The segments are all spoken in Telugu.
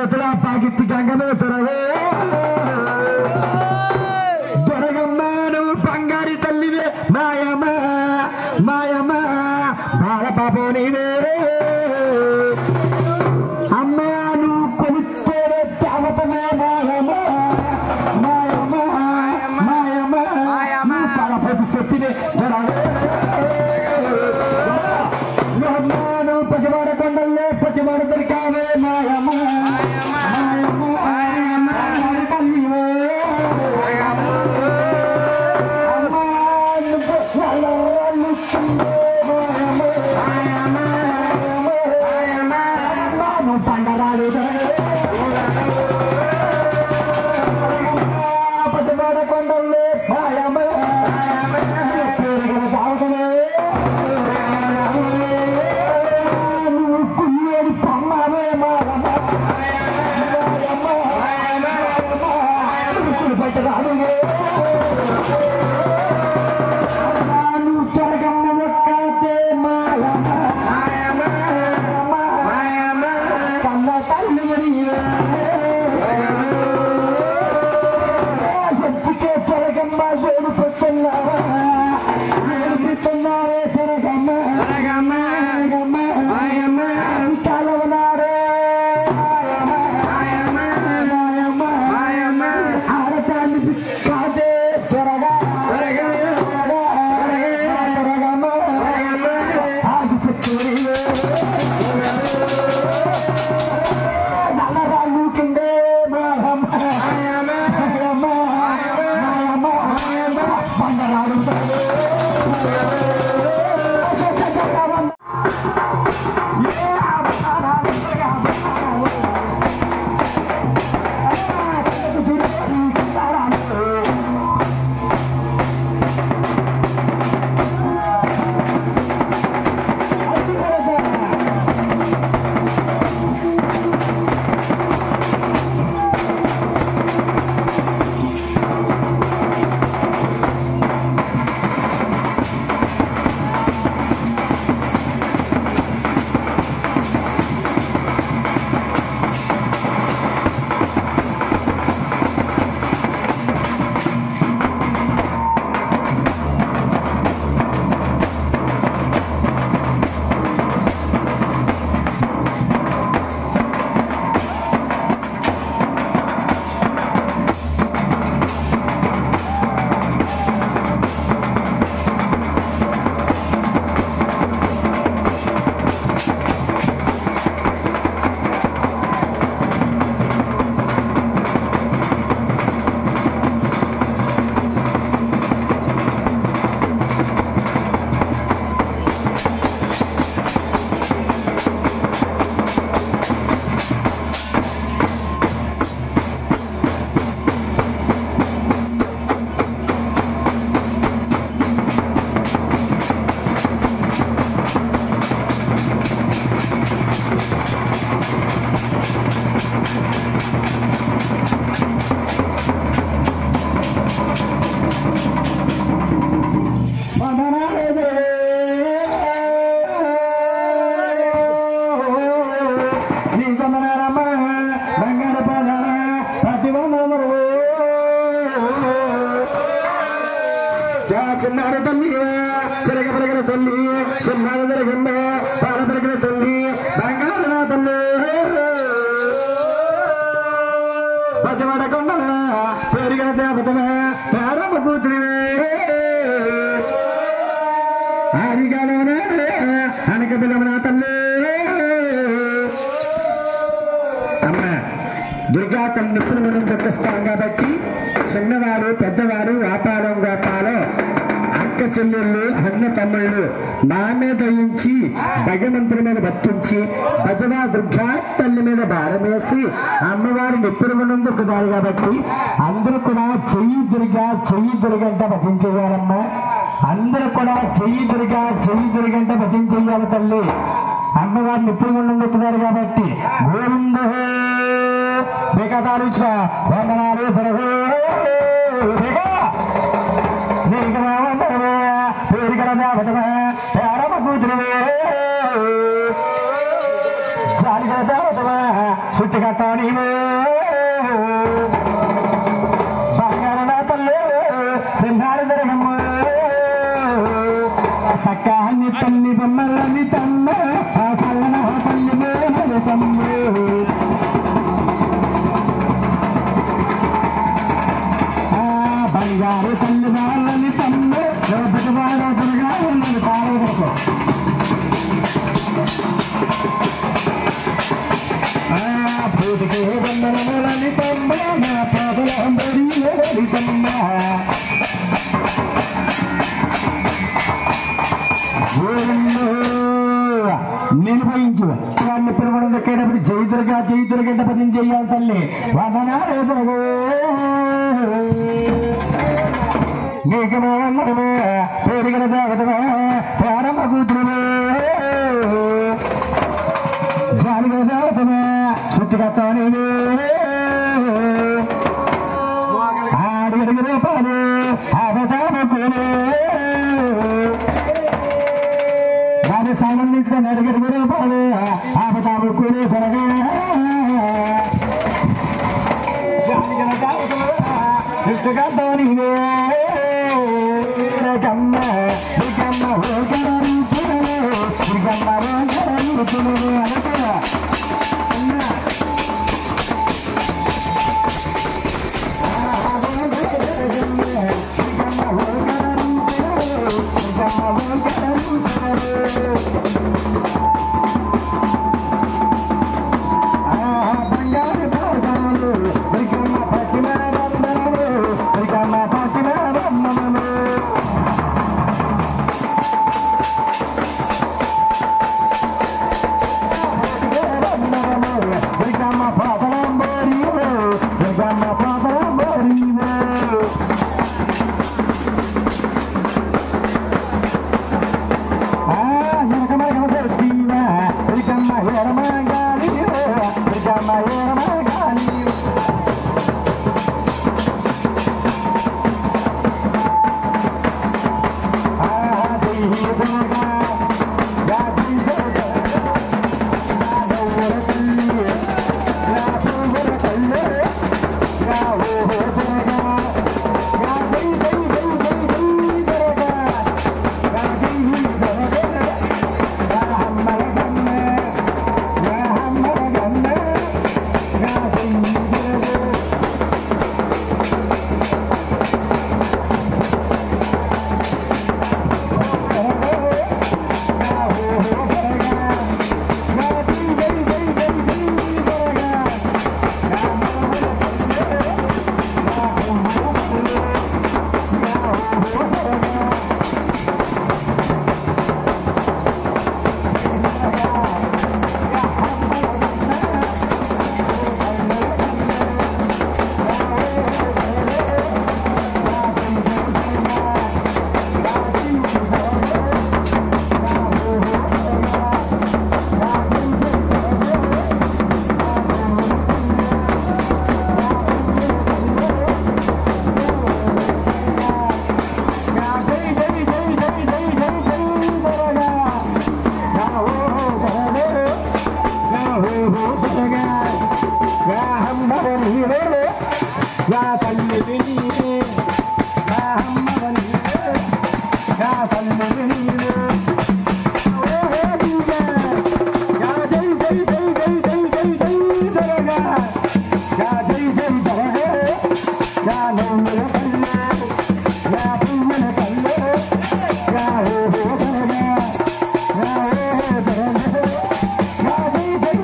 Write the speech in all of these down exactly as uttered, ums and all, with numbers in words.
చేతుల పాకిట్టి గంగమే తొరవే దొరగమ్మ నువ్వు బంగారి తల్లివే మాయమ్మ మాయమ్మ బాల పాపో నీవే అమ్మ నువ్వు కొలిచేవే చావతమే మాయమ్మ మాయమ్మ మాయమ్మ పాలపోతు శక్తివే దొరవే నువ్వు పసివాడ కొండల్లో పసివాడ దొరికావే మాయమ్మ పసివాడ కొండల్లో మాయమ్మ చిన్నారి తల్లి చిరగ పెరిగిన తల్లి చిన్నారి జరిగింద పాల పెరిగిన తల్లి బంగారు నా తల్లి పసివాడ కొండల పెరిగిన దేవతమే పేరమ్మ కూతురివే ఆదిగాలోనే అనక పిల్లమ నా తల్లి అమ్మ దుర్గా తల్లి పురుగును దొరికిస్తాం కాబట్టి చిన్నవారు పెద్దవారు వ్యాపారం వ్యాపారం అక్క చెల్లెళ్ళు అన్న తమ్ముళ్ళు నా మీద దయించి భగవంతుని మీద భక్తించి భగవా దుర్గా తల్లి మీద భారం వేసి అమ్మవారు నిప్పురుగునందుకున్నారు కాబట్టి అందరూ కూడా చెయ్యి దుర్గా చెయ్యి దుర్గంట భజించేయాలమ్మా అందరూ కూడా చెయ్యి దుర్గా చెయ్యి దుర్గంట భజించేయాలి తల్లి అమ్మవారు నిప్పురుగునందుకున్నారు కాబట్టి గోవింద బేకతారు వందనాలు దొరకో పేరుగల దేవతమే పేరమ్మ కూతురువే జాలిగల దేవతమే చుట్టి సుట్టుగట్టా నీవే బంగారణ తల్లి సింహారి జరగమ్మ సక్కాన్ని తల్లి బొమ్మలని తమ్మ ఆ సల్లన తల్లి మేలు తమ్మ బంగారు తల్లి వాళ్ళని తమ్మ పెట్టుబాటుగా ఉన్నది పాలవరకు పూటికి బంధనములని తమ్మ నా పాదలంబడి తమ్మ నిర్వహించు వాడిని పిలవడం దక్కేటప్పుడు జైతురుగా జైతురుగడ్డ పదిని చెయ్యాలి తల్లి వందనాలు ఎదురుగు నీకు మేమన్నరమే పేరుగల దేవతమే ప్రారంభ కూతురుమే జాలిగల దేవతమే సుట్టుగత్తా నీవే ఆడి అడుగు రూపాలు అవతారకులే వారి సాయం తీసుకొని అడుగు రూపాలు అవతారకులే త్వరగా జాలిగల దేవతమే సుట్టుగత్తా నీవే గమ్మ గమ్మ గమ్మ అనుకో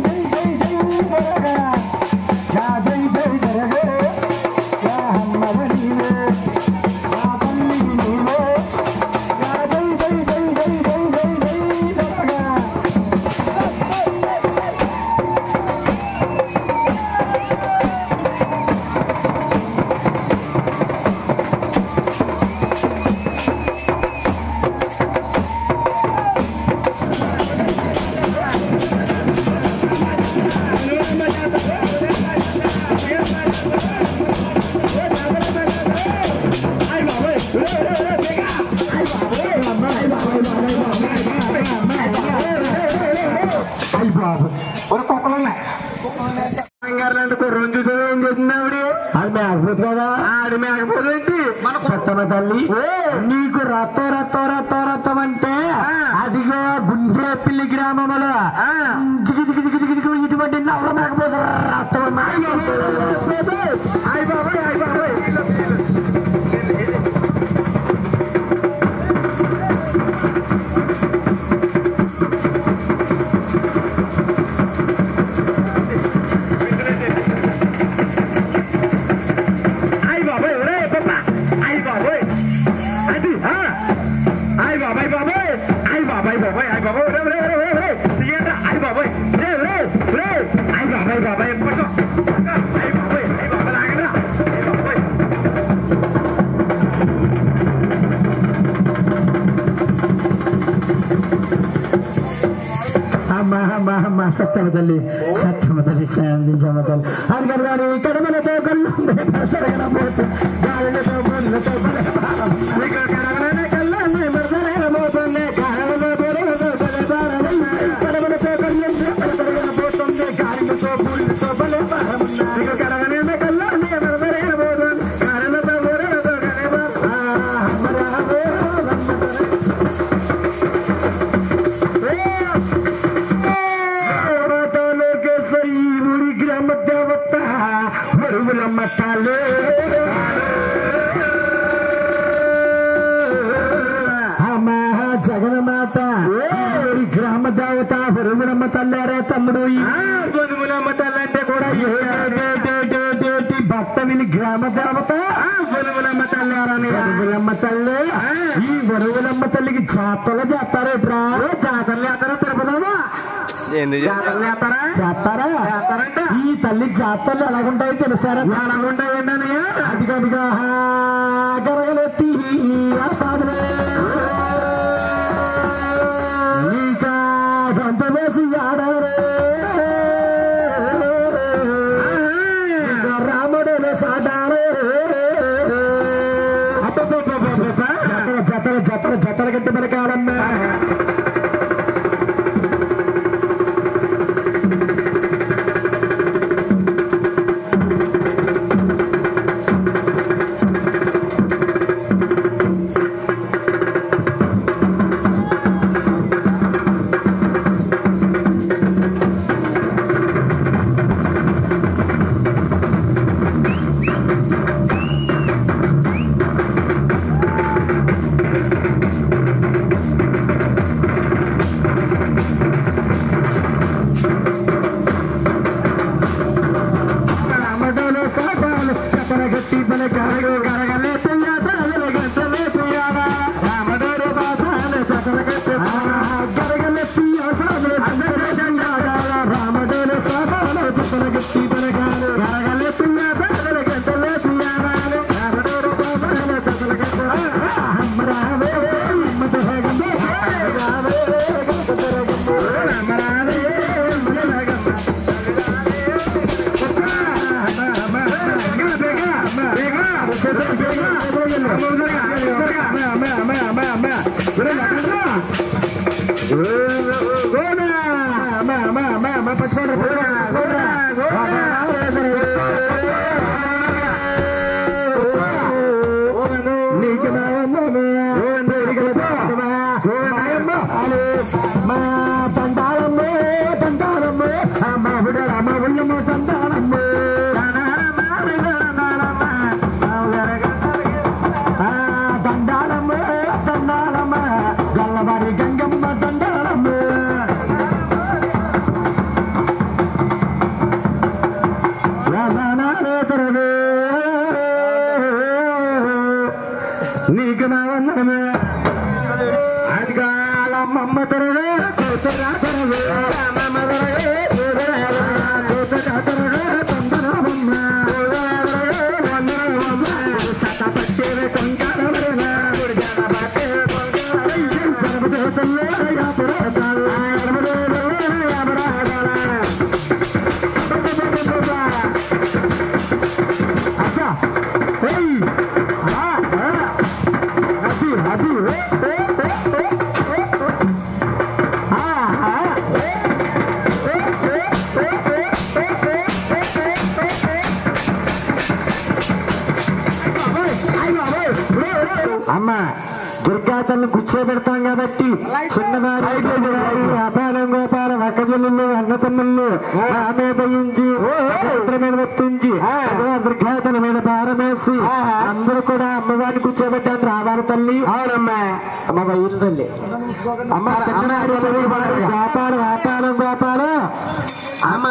Yeah, కుర్రంజుతో ఏం చేసింది ఆవిడ? అది మేకపోతే కదా. ఆడి మేకపోతే ఏంటి మన కొత్తమ్మ తల్లి? నీకు రత్తం రత్తం రత్తం రత్తం అంటే అదిగో గుండ్రే పిల్లి గ్రామంలో ఇటువంటి నల్ల మేకపోతే రత్తం. అయ్య బాబాయ్ అయ్య బాబాయ్ సత్యమ తల్లి సత్యమ తల్లి శాంతించమ్మ తల్లి అది కలగాని కడమలతో కళ్ళు గాలితో బొల్లతో కడమలనే కళ్ళని మరసలైన పోతుంది కడమలతో కడమలతో కళ్ళు పోతుంది గాలితో బుల్లతో బలే కడమలనే కళ్ళని మరసలైన పోతుంది కడమలతో బుర్రలతో మట్టాలే అమ్మా జగన్మాత గ్రామ దేవత వరువులమ్మ తల్లారా తమ్ముడు. వరువులమ్మ తల్లి అంటే కూడా భక్త విని గ్రామ దేవత వరువులమ్మ తల్లారా. వరువులమ్మ తల్లి ఈ వరువులమ్మ తల్లికి జాతరలు చేస్తారా? ఇప్పుడు జాతరలు చేస్తారా? తిరుపతిలో చేస్తారా? ఈ తల్లి జాతరలు ఎలాగుంటాయో తెలుసారా? ఎలాగుంటాయి ఏంటని అది కదిగా గరగలెత్తి సాధన ఇంకా గంట వేసి ఆడారే రాముడు సాడారే జతర జతర జతర గట్టి పలకాలన్నా. Happy, happy. అమ్మ దుర్గా తల్లి కూర్చోబెడతాం కాబట్టి చిన్నవారి వ్యాపారం గోపాలం అక్కజల్లు అన్న తమ్ముళ్ళు ఆమె భయించి మీద వర్తించి దుర్గా తల్లి మీద భారం వేసి అందరూ కూడా అమ్మవారిని కూర్చోబెట్టాను రావాలి తల్లి. అవునమ్మా అమ్మ బయలు తల్లి అమ్మ చిన్నవారి వ్యాపారం వ్యాపారం గోపాలం అమ్మ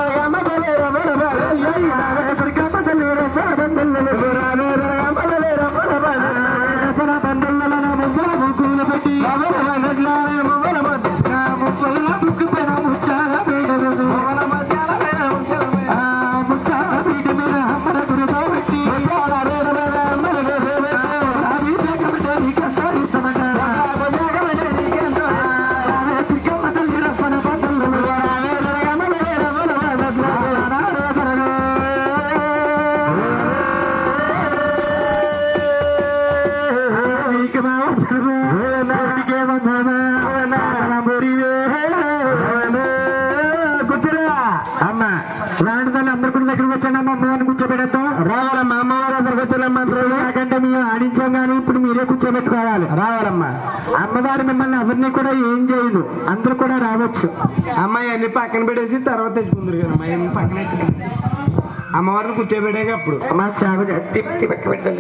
రావాలమ్మా అమ్మవారు దొరకతులమ్మా నాకంటే మేము ఆడించాం కానీ ఇప్పుడు మీరే కూర్చోబెట్టుకోవాలి. రావాలమ్మా అమ్మవారు మిమ్మల్ని ఎవరిని కూడా ఏం చేయదు అందరూ కూడా రావచ్చు. అమ్మాయి అన్ని పక్కన పెట్టేసి తర్వాత తెచ్చుకుందరు కదా అమ్మాయి అన్ని పక్కన అమ్మవారిని కూర్చోబెట్టాక అప్పుడు అమ్మా సేవ పక్క పెట్టాలి.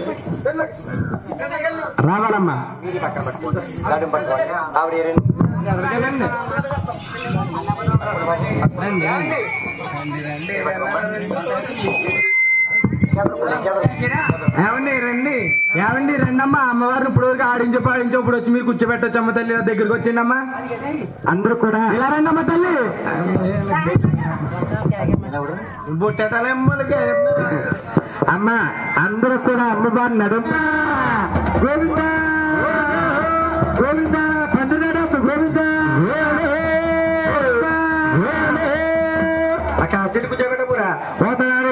రావాలమ్మా ఏమండి రండి ఏమండి రండమ్మా అమ్మవారిని ఇప్పుడు వరకు ఆడించో పాడించో ఇప్పుడు వచ్చి మీరు కూర్చోబెట్టొచ్చు అమ్మ తల్లి దగ్గరికి వచ్చిండమ్మా అందరూ కూడా ఇలా రండి అమ్మ తల్లి బొట్టెటాలమ్మలకి అమ్మ అందరూ కూడా అమ్మవారిని నడుమ గోవింద గోవింద పండుగ గోవింద కాశీని కూర్చోబెట్టపురా పోతున్నారు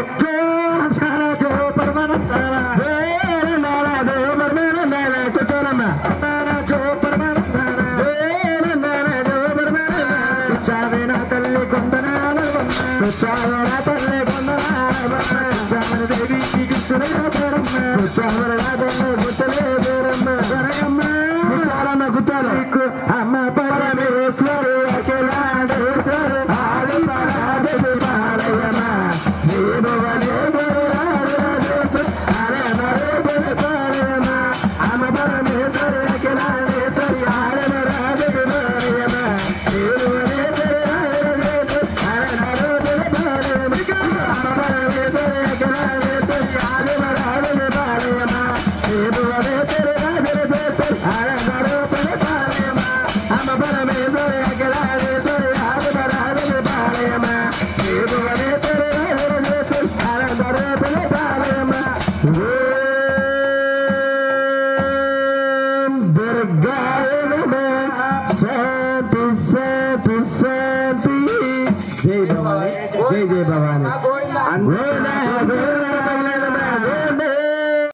అమ్మ పరమేశ్వరు జై భవాని జై జై భవాని.